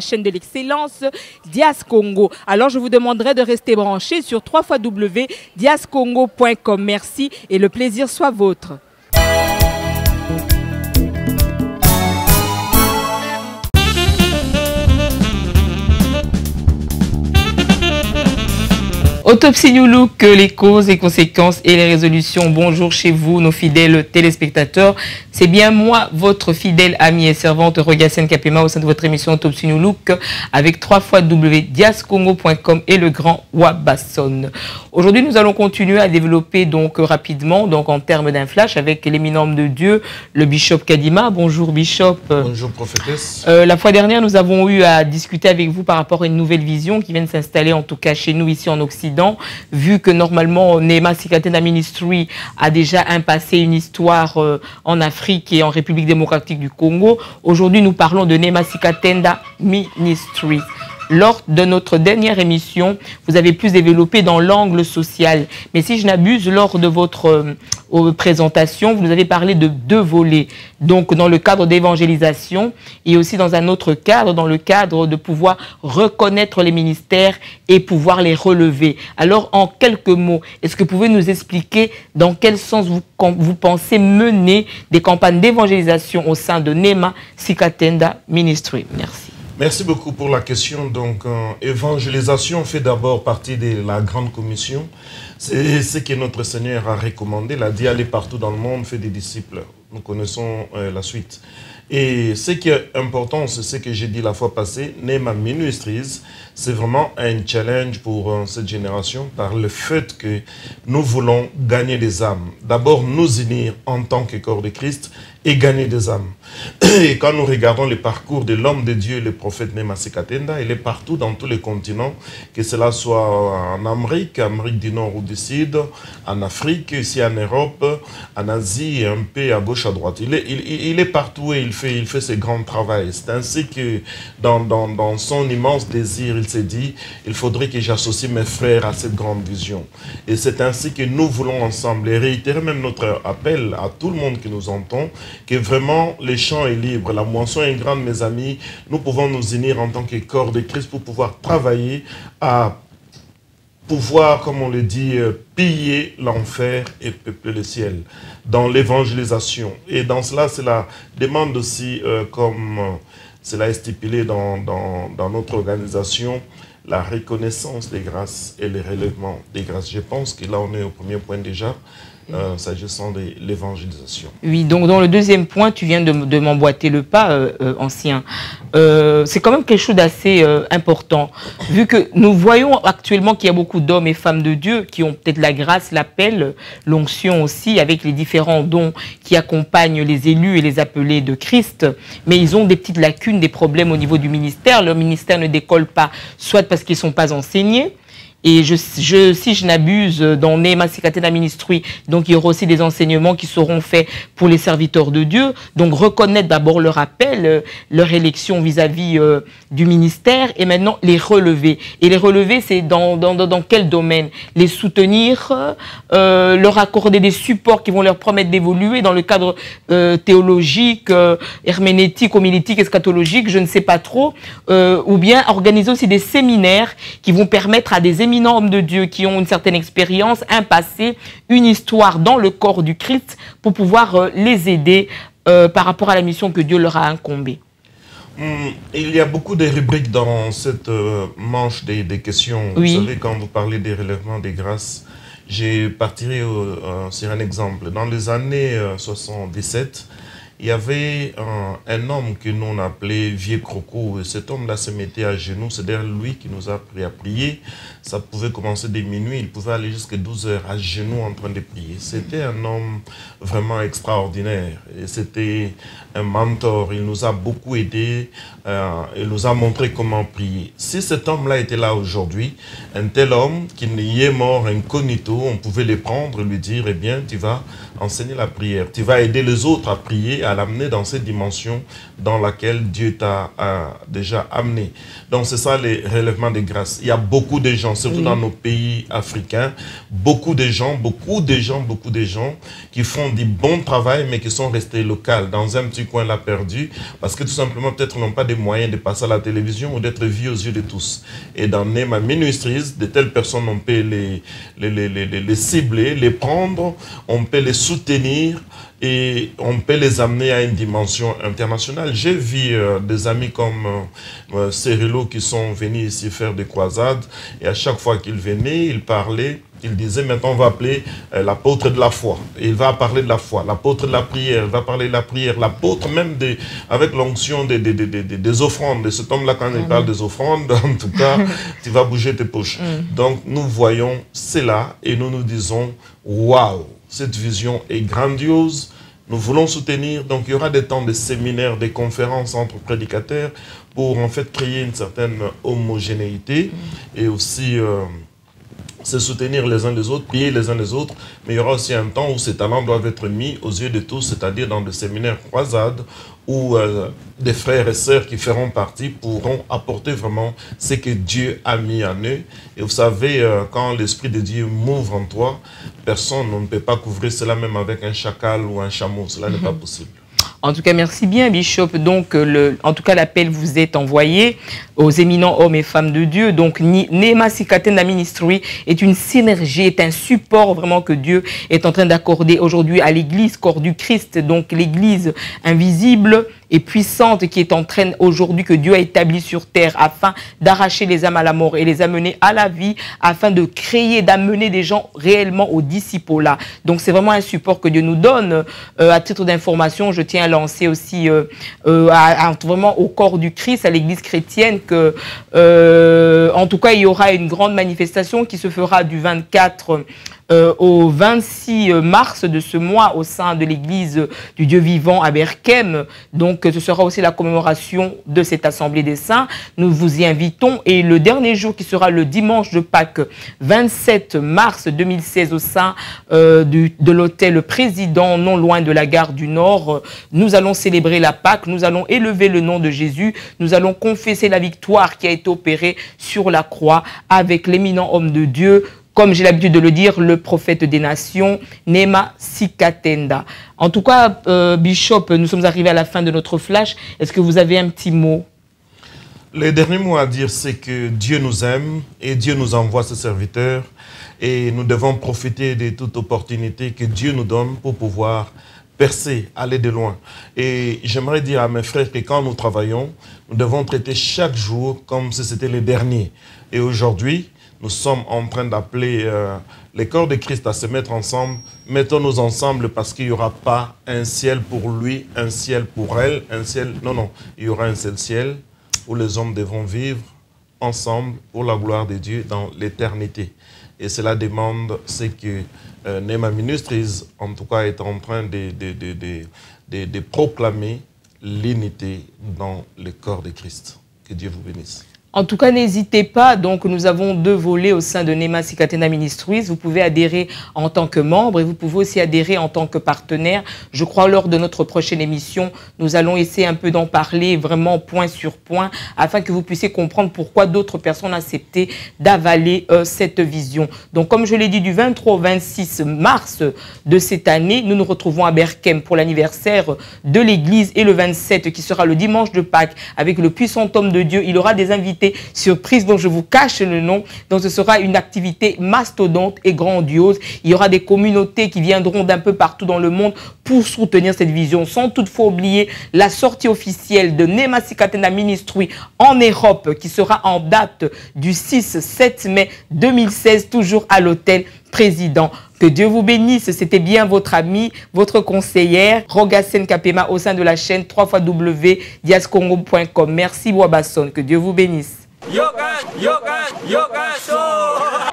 la chaîne de l'excellence Dias Congo. Alors je vous demanderai de rester branchés sur www.diascongo.com. Merci et le plaisir soit vôtre. Autopsie New Look, les causes, les conséquences et les résolutions. Bonjour chez vous, nos fidèles téléspectateurs. C'est bien moi, votre fidèle amie et servante Rogassène Kapema au sein de votre émission Autopsie New Look avec www.diascongo.com et le grand Wabasson. Aujourd'hui, nous allons continuer à développer donc rapidement, donc en termes d'un flash avec l'éminent homme de Dieu, le Bishop Kadima. Bonjour Bishop. Bonjour prophétesse. La fois dernière, nous avons eu à discuter avec vous par rapport à une nouvelle vision qui vient de s'installer en tout cas chez nous ici en Occident. Vu que normalement Neema Sikatenda Ministry a déjà un passé, une histoire en Afrique et en République démocratique du Congo, aujourd'hui nous parlons de Neema Sikatenda Ministry. Lors de notre dernière émission, vous avez plus développé dans l'angle social. Mais si je n'abuse, lors de votre présentation, vous nous avez parlé de deux volets. Donc, dans le cadre d'évangélisation et aussi dans un autre cadre, dans le cadre de pouvoir reconnaître les ministères et pouvoir les relever. Alors, en quelques mots, est-ce que vous pouvez nous expliquer dans quel sens vous pensez mener des campagnes d'évangélisation au sein de Neema Sikatenda Ministry? Merci. Merci beaucoup pour la question. Donc, évangélisation fait d'abord partie de la grande commission. C'est ce que notre Seigneur a recommandé. Il a dit aller partout dans le monde, faire des disciples. Nous connaissons la suite. Et ce qui est important, c'est ce que j'ai dit la fois passée, Neema Ministries, c'est vraiment un challenge pour cette génération par le fait que nous voulons gagner des âmes. D'abord, nous unir en tant que corps de Christ et gagner des âmes. Et quand nous regardons le parcours de l'homme de Dieu, le prophète Neema Sikatenda, il est partout dans tous les continents, que cela soit en Amérique du Nord ou du Sud, en Afrique, ici en Europe, en Asie, un peu à gauche, à droite. Il est partout et il fait ce grand travail. C'est ainsi que dans son immense désir, il s'est dit, il faudrait que j'associe mes frères à cette grande vision. Et c'est ainsi que nous voulons ensemble, et réitérer même notre appel à tout le monde qui nous entend, que vraiment les champs est libre, la moisson est grande, mes amis. Nous pouvons nous unir en tant que corps de Christ pour pouvoir travailler à pouvoir, comme on le dit, piller l'enfer et peupler le ciel dans l'évangélisation. Et dans cela, cela demande aussi, comme cela est stipulé dans notre organisation, la reconnaissance des grâces et le relèvement des grâces. Je pense que là, on est au premier point déjà. S'agissant de l'évangélisation. Oui, donc dans le deuxième point, tu viens de m'emboîter le pas, ancien. C'est quand même quelque chose d'assez important, vu que nous voyons actuellement qu'il y a beaucoup d'hommes et femmes de Dieu qui ont peut-être la grâce, l'appel, l'onction aussi, avec les différents dons qui accompagnent les élus et les appelés de Christ, mais ils ont des petites lacunes, des problèmes au niveau du ministère. Leur ministère ne décolle pas, soit parce qu'ils ne sont pas enseignés, et si je n'abuse, dans Neema Sikatenda Ministry, donc il y aura aussi des enseignements qui seront faits pour les serviteurs de Dieu. Donc reconnaître d'abord leur appel, leur élection vis-à-vis du ministère, et maintenant les relever. Et les relever, c'est dans quel domaine? Les soutenir, leur accorder des supports qui vont leur permettre d'évoluer dans le cadre théologique, herméneutique, homilétique, eschatologique, je ne sais pas trop, ou bien organiser aussi des séminaires qui vont permettre à des éminents hommes de Dieu qui ont une certaine expérience, un passé, une histoire dans le corps du Christ pour pouvoir les aider par rapport à la mission que Dieu leur a incombée. Il y a beaucoup de rubriques dans cette manche des questions. Oui. Vous savez, quand vous parlez des relèvements des grâces, je partirai sur un exemple. Dans les années 77, il y avait un homme que nous on appelait Vieux Croco. Et cet homme-là se mettait à genoux. C'est d'ailleurs lui qui nous a appris à prier. Ça pouvait commencer dès minuit. Il pouvait aller jusqu'à 12 heures à genoux en train de prier. C'était un homme vraiment extraordinaire. Et c'était un mentor. Il nous a beaucoup aidés. Il nous a montré comment prier. Si cet homme-là était là aujourd'hui, un tel homme qui y est mort incognito, on pouvait le prendre et lui dire, eh bien, tu vas enseigner la prière. Tu vas aider les autres à prier, à l'amener dans cette dimension dans laquelle Dieu t'a déjà amené. Donc c'est ça les relèvements de grâce. Il y a beaucoup de gens, surtout dans nos pays africains, beaucoup de gens qui font du bon travail mais qui sont restés locaux, dans un petit coin là perdu, parce que tout simplement peut-être n'ont pas de moyens de passer à la télévision ou d'être vus aux yeux de tous. Et dans Nema Ministries, de telles personnes, on peut les cibler, les prendre, on peut les soutenir et on peut les amener à une dimension internationale. J'ai vu des amis comme Cyrilo qui sont venus ici faire des croisades, et à chaque fois qu'ils venaient, ils parlaient. Il disait, maintenant on va appeler l'apôtre de la foi. Et il va parler de la foi. L'apôtre de la prière, il va parler de la prière. L'apôtre même avec l'onction des offrandes. De cet homme-là, quand il parle des offrandes, en tout cas, tu vas bouger tes poches. Donc nous voyons cela et nous nous disons, waouh, cette vision est grandiose. Nous voulons soutenir. Donc il y aura des temps de séminaires, des conférences entre prédicateurs pour en fait créer une certaine homogénéité et aussi... se soutenir les uns les autres, prier les uns les autres, mais il y aura aussi un temps où ces talents doivent être mis aux yeux de tous, c'est-à-dire dans des séminaires croisades où des frères et sœurs qui feront partie pourront apporter vraiment ce que Dieu a mis en eux. Et vous savez, quand l'Esprit de Dieu m'ouvre en toi, personne ne peut pas couvrir cela même avec un chacal ou un chameau, cela n'est pas possible. En tout cas, merci bien, Bishop. Donc, en tout cas, l'appel vous est envoyé aux éminents hommes et femmes de Dieu. Donc, Nema Sikatenda Ministry est une synergie, est un support vraiment que Dieu est en train d'accorder aujourd'hui à l'Église, corps du Christ. Donc, l'Église invisible et puissante qui est en train aujourd'hui, que Dieu a établie sur terre afin d'arracher les âmes à la mort et les amener à la vie, afin de créer, d'amener des gens réellement au disciple-là. Donc, c'est vraiment un support que Dieu nous donne. À titre d'information, je tiens à lancer aussi vraiment au corps du Christ, à l'Église chrétienne, que en tout cas, il y aura une grande manifestation qui se fera du 24 au 26 mars de ce mois au sein de l'église du Dieu vivant à Berkem. Donc ce sera aussi la commémoration de cette assemblée des saints. Nous vous y invitons. Et le dernier jour qui sera le dimanche de Pâques, 27 mars 2016 au sein de l'hôtel Président, non loin de la gare du Nord, nous allons célébrer la Pâques, nous allons élever le nom de Jésus, nous allons confesser la victoire qui a été opérée sur la croix avec l'éminent homme de Dieu, comme j'ai l'habitude de le dire, le prophète des nations, Nema Sikatenda. En tout cas, Bishop, nous sommes arrivés à la fin de notre flash. Est-ce que vous avez un petit mot? Le dernier mot à dire, c'est que Dieu nous aime et Dieu nous envoie ses serviteurs. Et nous devons profiter de toute opportunité que Dieu nous donne pour pouvoir percer, aller de loin. Et j'aimerais dire à mes frères que quand nous travaillons, nous devons traiter chaque jour comme si c'était le dernier. Et aujourd'hui, nous sommes en train d'appeler les corps de Christ à se mettre ensemble. Mettons-nous ensemble parce qu'il n'y aura pas un ciel pour lui, un ciel pour elle, un ciel... Non, non, il y aura un seul ciel où les hommes devront vivre ensemble pour la gloire de Dieu dans l'éternité. Et cela demande ce que Nema Ministries, en tout cas, est en train de proclamer l'unité dans le corps de Christ. Que Dieu vous bénisse. En tout cas, n'hésitez pas. Donc, nous avons 2 volets au sein de Nema Sikatenda Ministries. Vous pouvez adhérer en tant que membre et vous pouvez aussi adhérer en tant que partenaire. Je crois lors de notre prochaine émission, nous allons essayer un peu d'en parler vraiment point sur point afin que vous puissiez comprendre pourquoi d'autres personnes ont accepté d'avaler cette vision. Donc, comme je l'ai dit, du 23 au 26 mars de cette année, nous nous retrouvons à Berkem pour l'anniversaire de l'église et le 27 qui sera le dimanche de Pâques avec le puissant homme de Dieu. Il aura des invités surprise dont je vous cache le nom. Donc ce sera une activité mastodonte et grandiose. Il y aura des communautés qui viendront d'un peu partout dans le monde pour soutenir cette vision, sans toutefois oublier la sortie officielle de Nema Sikatenda Ministry en Europe qui sera en date du 6-7 mai 2016, toujours à l'hôtel Président. Que Dieu vous bénisse. C'était bien votre ami, votre conseillère, Rogasen Kapema au sein de la chaîne www.diascongo.com. Merci Boabasson. Que Dieu vous bénisse. Yoga, yoga, yoga, show.